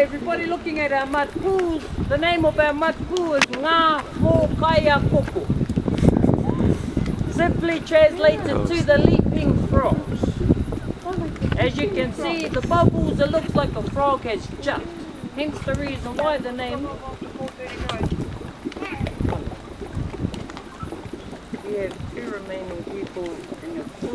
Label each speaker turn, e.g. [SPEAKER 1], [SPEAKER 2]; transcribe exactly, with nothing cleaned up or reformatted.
[SPEAKER 1] everybody looking at our mud pools. The name of our mud pool is Ngā Mōkaya Koko. Simply translated to the leaping frogs. As you can see, the bubbles, it looks like a frog has jumped. Hence the reason why the name. We have two remaining people in the pool.